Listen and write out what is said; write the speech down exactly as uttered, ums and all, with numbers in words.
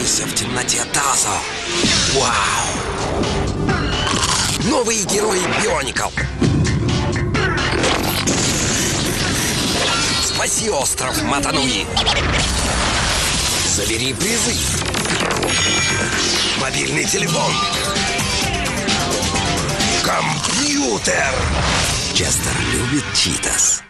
Скрылся в темноте Тазо. Вау! Новые герои Бионикл. Спаси остров Матануи. Забери призы. Мобильный телефон. Компьютер. Честер любит Читос.